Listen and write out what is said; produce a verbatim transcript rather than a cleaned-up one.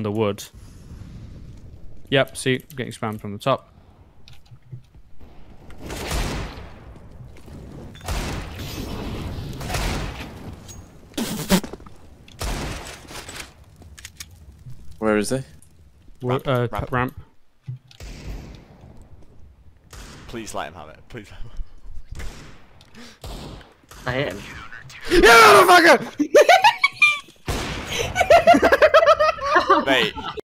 the wood. Yep, see, getting spammed from the top. Where is he? Ramp, uh, ramp. ramp. Please let him have it. Please let him have it. I hit him. Yeah, motherfucker! Mate.